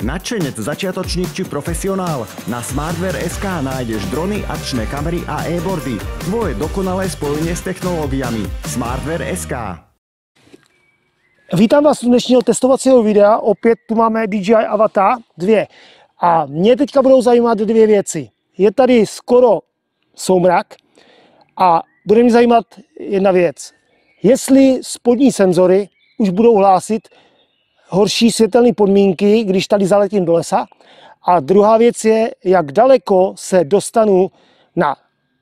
Nadšenec, začiatočník či profesionál? Na Smartwear.sk nájdeš drony, akčné kamery a e-boardy. Tvoje dokonalé spojenie s technológiami. Smartwear.sk. Vítám vás u dnešního testovacího videa. Opět tu máme DJI Avata 2. A mě teďka budou zajímat dvě věci. Je tady skoro soumrak a bude mě zajímat jedna věc. Jestli spodní senzory už budou hlásit horší světelné podmínky, když tady zaletím do lesa. A druhá věc je, jak daleko se dostanu na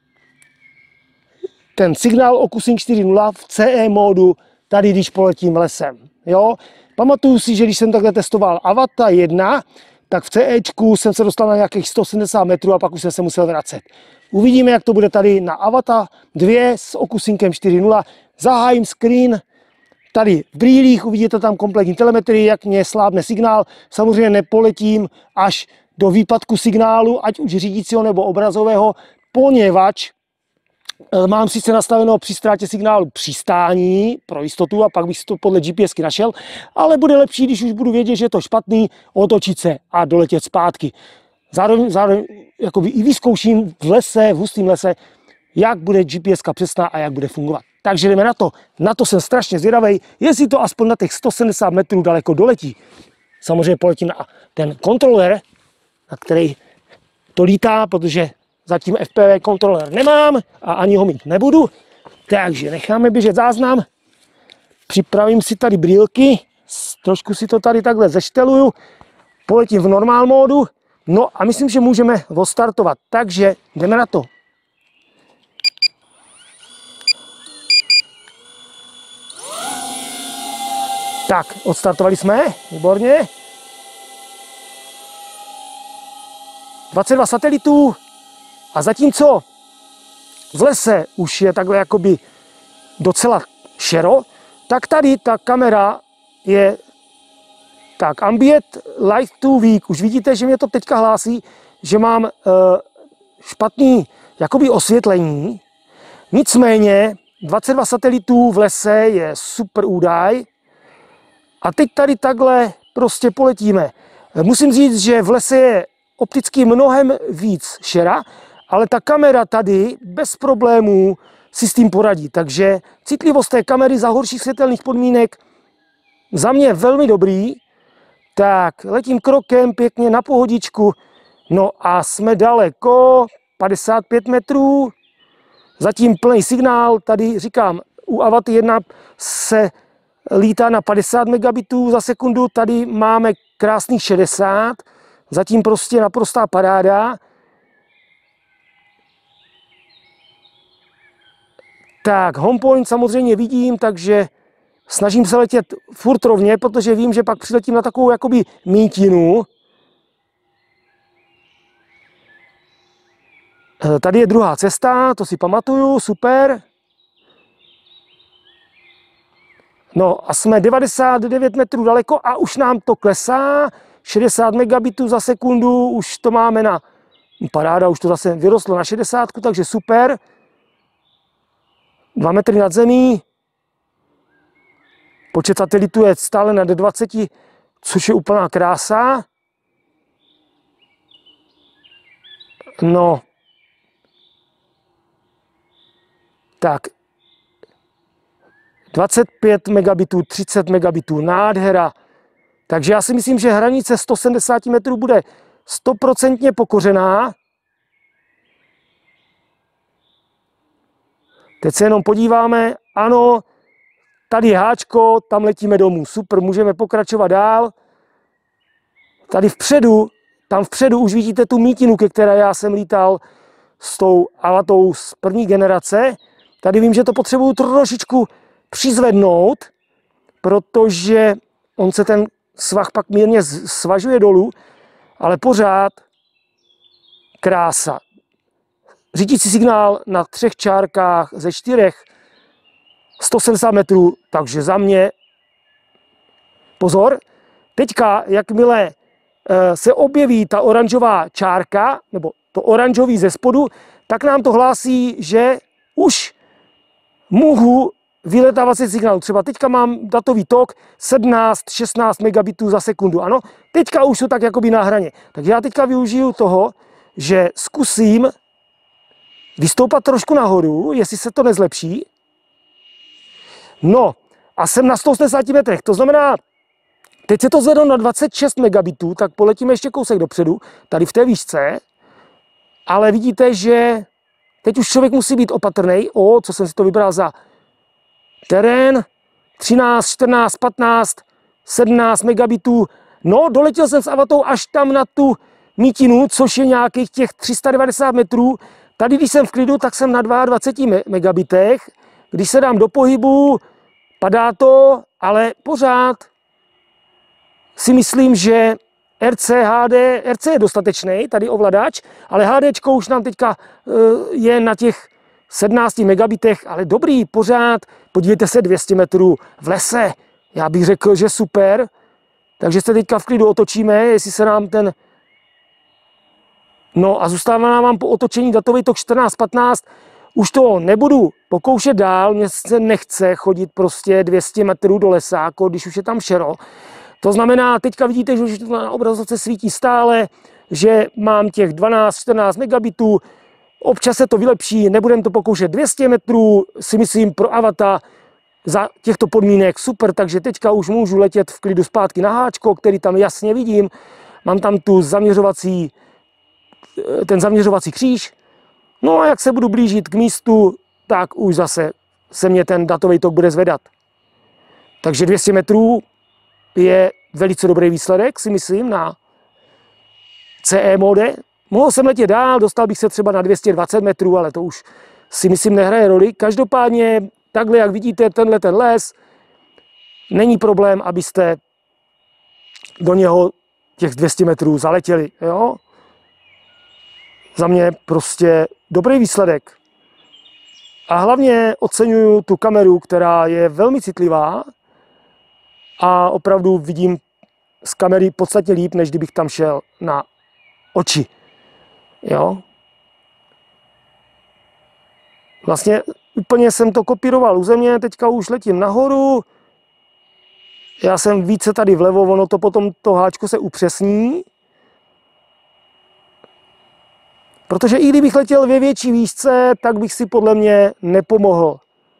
ten signál OcuSync 4.0 v CE módu tady, když poletím lesem. Jo? Pamatuju si, že když jsem takhle testoval Avata 1, tak v CEčku jsem se dostal na nějakých 170 metrů a pak už jsem se musel vracet. Uvidíme, jak to bude tady na Avata 2 s OcuSyncem 4.0. Zahájím screen. Tady v brýlích uvidíte tam kompletní telemetrii, jak mě slábne signál. Samozřejmě nepoletím až do výpadku signálu, ať už řídícího nebo obrazového, poněvadž mám sice nastaveno při ztrátě signálu přistání pro jistotu a pak bych si to podle GPSky našel, ale bude lepší, když už budu vědět, že je to špatný, otočit se a doletět zpátky. Zároveň jakoby i vyzkouším v lese, v hustém lese, jak bude GPSka přesná a jak bude fungovat. Takže jdeme na to. Na to jsem strašně zvědavej, jestli to aspoň na těch 170 metrů daleko doletí. Samozřejmě poletím na ten kontroler, na který to lítá, protože zatím FPV kontroler nemám a ani ho mít nebudu. Takže necháme běžet záznam. Připravím si tady brýlky, trošku si to tady takhle zešteluju, poletím v normál módu. No a myslím, že můžeme odstartovat. Takže jdeme na to. Tak, odstartovali jsme, výborně. 22 satelitů a zatímco v lese už je takhle jakoby docela šero, tak tady ta kamera je tak ambient light to weak. Už vidíte, že mě to teďka hlásí, že mám špatný jakoby osvětlení. Nicméně 22 satelitů v lese je super údaj. A teď tady takhle prostě poletíme. Musím říct, že v lese je opticky mnohem víc šera, ale ta kamera tady bez problémů si s tím poradí. Takže citlivost té kamery za horších světelných podmínek za mě velmi dobrý. Tak letím krokem pěkně na pohodičku. No a jsme daleko, 55 metrů. Zatím plný signál. Tady říkám, u Avaty 1 se lítá na 50 megabitů za sekundu, tady máme krásných 60, zatím prostě naprostá paráda. Tak, homepoint samozřejmě vidím, takže snažím se letět furt rovně, protože vím, že pak přiletím na takovou jakoby mítinu. Tady je druhá cesta, to si pamatuju, super. No a jsme 99 metrů daleko a už nám to klesá, 60 megabitů za sekundu, už to máme na, paráda, už to zase vyrostlo na 60, takže super. 2 metry nad zemí, počet satelitů je stále na 20, což je úplná krása. No, tak, 25 megabitů, 30 megabitů, nádhera. Takže já si myslím, že hranice 170 metrů bude 100% pokořená. Teď se jenom podíváme, ano, tady je háčko, tam letíme domů, super, můžeme pokračovat dál. Tady vpředu, tam vpředu už vidíte tu mítinu, ke které já jsem lítal s tou Avatou z první generace. Tady vím, že to potřebuju trošičku přizvednout, protože on se ten svah pak mírně svažuje dolů, ale pořád krása. Řídící signál na 3 čárkách ze 4, 170 metrů, takže za mě pozor. Teďka, jakmile se objeví ta oranžová čárka, nebo to oranžový ze spodu, tak nám to hlásí, že už mohu vyletávací signál. Třeba teďka mám datový tok 17-16 megabitů za sekundu, ano. Teďka už jsou tak jakoby na hraně. Takže já teďka využiju toho, že zkusím vystoupat trošku nahoru, jestli se to nezlepší. No a jsem na 180 metrech, to znamená, teď se to zvedlo na 26 megabitů, tak poletíme ještě kousek dopředu, tady v té výšce, ale vidíte, že teď už člověk musí být opatrný. Co jsem si to vybral za terén, 13, 14, 15, 17 megabitů. No, doletěl jsem s Avatou až tam na tu mítinu, což je nějakých těch 390 metrů. Tady, když jsem v klidu, tak jsem na 22 megabitech. Když se dám do pohybu, padá to, ale pořád si myslím, že RC je dostatečný, tady ovladač, ale HDčko už nám teďka je na těch 17 megabitech, ale dobrý, pořád, podívejte se, 200 metrů v lese, já bych řekl, že super, takže se teďka v klidu otočíme, jestli se nám ten, no a zůstává nám po otočení datový tok 14-15, už to nebudu pokoušet dál, mně se nechce chodit prostě 200 metrů do lesa, jako když už je tam šero. To znamená, teďka vidíte, že už to na obrazovce svítí stále, že mám těch 12-14 megabitů, občas se to vylepší, nebudem to pokoušet 200 metrů, si myslím pro Avata za těchto podmínek super, takže teďka už můžu letět v klidu zpátky na háčko, který tam jasně vidím, mám tam ten zaměřovací kříž, no a jak se budu blížit k místu, tak už zase se mě ten datový tok bude zvedat. Takže 200 metrů je velice dobrý výsledek, si myslím, na CE mode. Mohl jsem letět dál, dostal bych se třeba na 220 metrů, ale to už si myslím nehraje roli. Každopádně takhle, jak vidíte, ten les, není problém, abyste do něho těch 200 metrů zaletěli. Jo? Za mě prostě dobrý výsledek. A hlavně oceňuju tu kameru, která je velmi citlivá a opravdu vidím z kamery podstatně líp, než kdybych tam šel na oči. Jo? Vlastně úplně jsem to kopíroval u země, teďka už letím nahoru. Já jsem více tady vlevo, ono to potom to háčko se upřesní. Protože i kdybych letěl ve větší výšce, tak bych si podle mě nepomohl.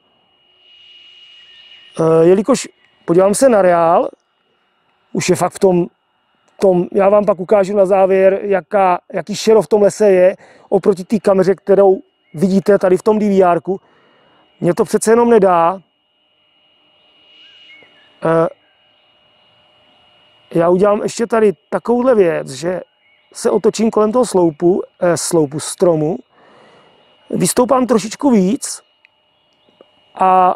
Jelikož podívám se na reál, už je fakt v tom, já vám pak ukážu na závěr, jaký šero v tom lese je, oproti té kameře, kterou vidíte tady v tom DVR-ku. Mně to přece jenom nedá. Já udělám ještě tady takovouhle věc, že se otočím kolem toho sloupu stromu, vystoupám trošičku víc a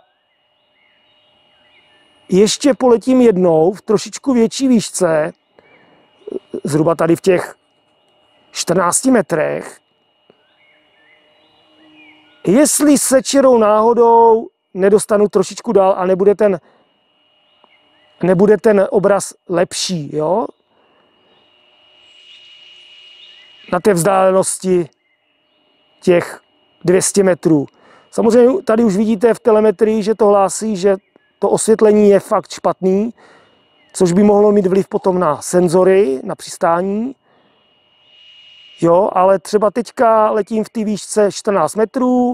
ještě poletím jednou v trošičku větší výšce, zhruba tady v těch 14 metrech. Jestli se čirou náhodou nedostanu trošičku dál a nebude ten obraz lepší, jo? Na té vzdálenosti těch 200 metrů. Samozřejmě tady už vidíte v telemetrii, že to hlásí, že to osvětlení je fakt špatný, což by mohlo mít vliv potom na senzory, na přistání. Jo, ale třeba teďka letím v té výšce 14 metrů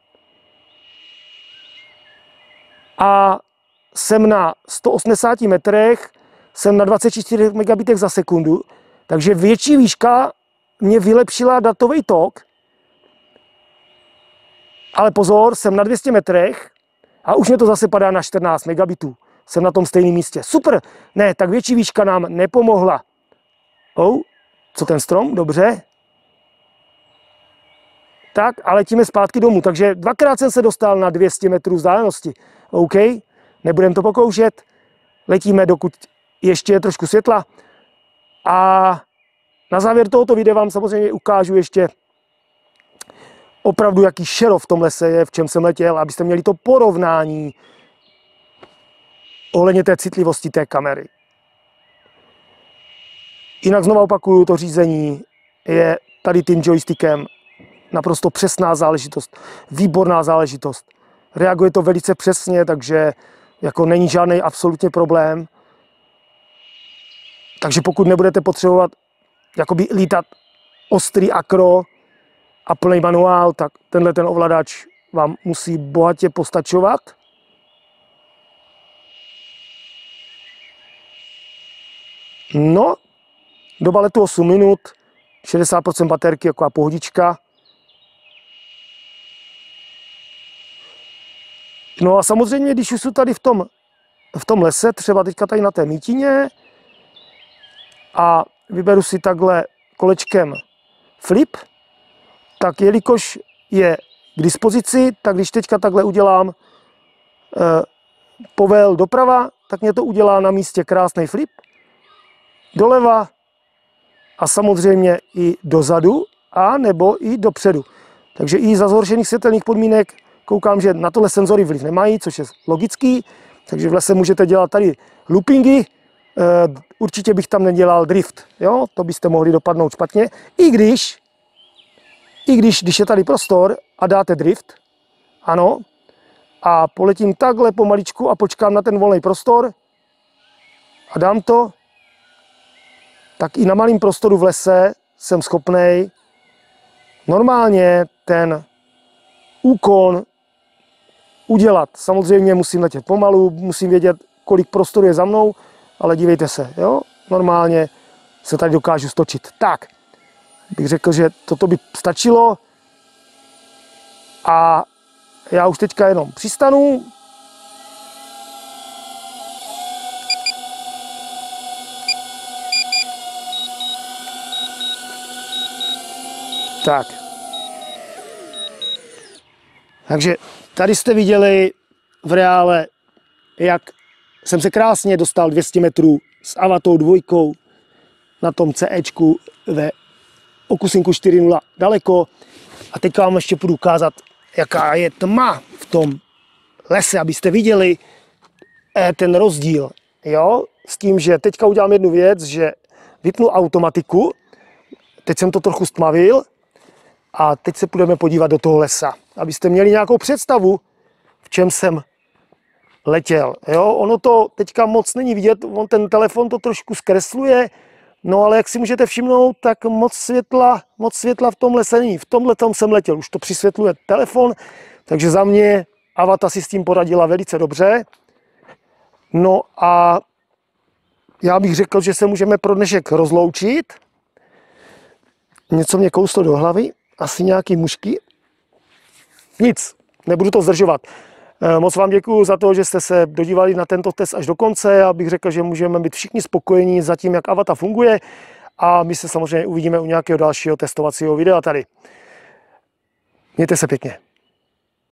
a jsem na 180 metrech, jsem na 24 megabitech za sekundu, takže větší výška mě vylepšila datový tok, ale pozor, jsem na 200 metrech a už mě to zase padá na 14 megabitů. Jsem na tom stejném místě. Super, ne, tak větší výška nám nepomohla. Co ten strom? Dobře. Tak a letíme zpátky domů. Takže dvakrát jsem se dostal na 200 metrů vzdálenosti. OK, nebudem to pokoušet. Letíme, dokud ještě je trošku světla. A na závěr tohoto videa vám samozřejmě ukážu ještě opravdu, jaký šero v tom lese je, v čem jsem letěl, abyste měli to porovnání ohledně té citlivosti té kamery. Jinak znovu opakuju, to řízení je tady tím joystickem naprosto přesná záležitost, výborná záležitost. reaguje to velice přesně, takže jako není žádný absolutně problém. Takže pokud nebudete potřebovat jakoby lítat ostrý akro a plný manuál, tak tenhle ten ovladač vám musí bohatě postačovat. No, doba letu 8 minut, 60% baterky, taková pohodička. No a samozřejmě, když už jsou tady v tom lese, třeba teďka tady na té mítině, a vyberu si takhle kolečkem flip, tak jelikož je k dispozici, tak když teďka takhle udělám povel doprava, tak mě to udělá na místě krásný flip, doleva a samozřejmě i dozadu a nebo i dopředu. Takže i za zhoršených světelných podmínek koukám, že na tohle senzory vliv nemají, což je logický, takže v lese můžete dělat tady loopingy, určitě bych tam nedělal drift, jo? To byste mohli dopadnout špatně, i když je tady prostor a dáte drift, ano, a poletím takhle pomaličku a počkám na ten volný prostor a dám to, tak i na malém prostoru v lese jsem schopnej normálně ten úkon udělat. Samozřejmě musím letět pomalu, musím vědět, kolik prostoru je za mnou, ale dívejte se, jo? Normálně se tady dokážu stočit. Tak, bych řekl, že toto by stačilo a já už teďka jenom přistanu. Tak. Takže tady jste viděli v reále, jak jsem se krásně dostal 200 metrů s Avatou 2 na tom CEčku ve Okusinku 4.0 daleko. A teď vám ještě půjdu ukázat, jaká je tma v tom lese, abyste viděli ten rozdíl. Jo? S tím, že teďka udělám jednu věc, že vypnu automatiku, teď jsem to trochu stmavil a teď se půjdeme podívat do toho lesa, abyste měli nějakou představu, v čem jsem letěl. Jo? Ono to teďka moc není vidět, on ten telefon to trošku zkresluje, no ale jak si můžete všimnout, tak moc světla v tom lese není. V tomhle tom jsem letěl, už to přisvětluje telefon, takže za mě Avata si s tím poradila velice dobře. No a já bych řekl, že se můžeme pro dnešek rozloučit. Něco mě kouslo do hlavy, asi nějaký mušky. Nic, nebudu to zdržovat. Moc vám děkuji za to, že jste se dodívali na tento test až do konce. Já bych řekl, že můžeme být všichni spokojení za tím, jak Avata funguje. A my se samozřejmě uvidíme u nějakého dalšího testovacího videa tady. Mějte se pěkně.